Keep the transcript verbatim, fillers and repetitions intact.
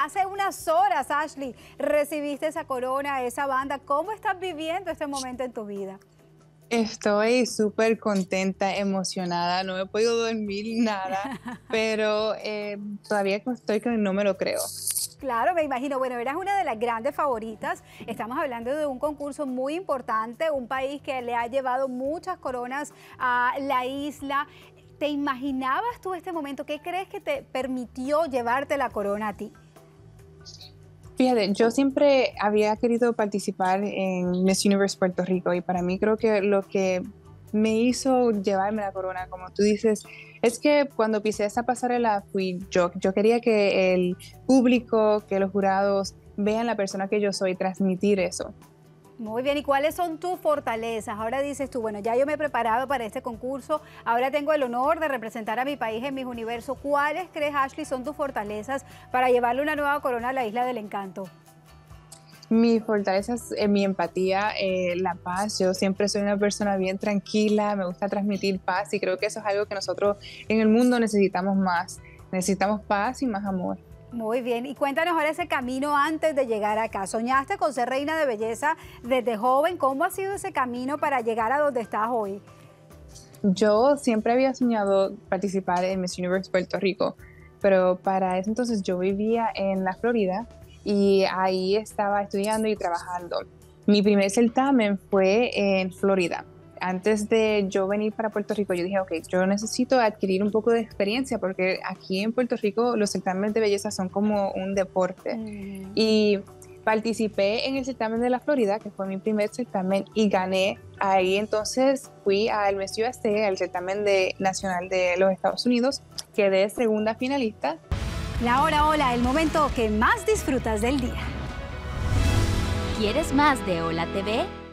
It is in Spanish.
hace unas horas, Ashley, recibiste esa corona, esa banda. ¿Cómo estás viviendo este momento en tu vida? Estoy súper contenta, emocionada, no he podido dormir nada, pero eh, todavía estoy que no me lo creo. Claro, me imagino. Bueno, eras una de las grandes favoritas. Estamos hablando de un concurso muy importante, un país que le ha llevado muchas coronas a la isla. ¿Te imaginabas tú este momento? ¿Qué crees que te permitió llevarte la corona a ti? Fíjate, yo siempre había querido participar en Miss Universe Puerto Rico y para mí creo que lo que me hizo llevarme la corona, como tú dices, es que cuando pisé esa pasarela fui yo. Yo quería que el público, que los jurados vean la persona que yo soy, transmitir eso. Muy bien, ¿y cuáles son tus fortalezas? Ahora dices tú, bueno, ya yo me he preparado para este concurso, ahora tengo el honor de representar a mi país en Miss Universo. ¿Cuáles crees, Ashley, son tus fortalezas para llevarle una nueva corona a la Isla del Encanto? Mi fortaleza es eh, mi empatía, eh, la paz. Yo siempre soy una persona bien tranquila, me gusta transmitir paz y creo que eso es algo que nosotros en el mundo necesitamos más. Necesitamos paz y más amor. Muy bien, y cuéntanos ahora ese camino antes de llegar acá. ¿Soñaste con ser reina de belleza desde joven? ¿Cómo ha sido ese camino para llegar a donde estás hoy? Yo siempre había soñado participar en Miss Universe Puerto Rico, pero para ese entonces yo vivía en la Florida y ahí estaba estudiando y trabajando. Mi primer certamen fue en Florida. Antes de yo venir para Puerto Rico, yo dije, ok, yo necesito adquirir un poco de experiencia porque aquí en Puerto Rico los certámenes de belleza son como un deporte. Mm. Y participé en el certamen de la Florida, que fue mi primer certamen, y gané. Ahí entonces fui al Miss U S A, al certamen de, nacional de los Estados Unidos, quedé segunda finalista. La hora hola, el momento que más disfrutas del día. ¿Quieres más de Hola T V?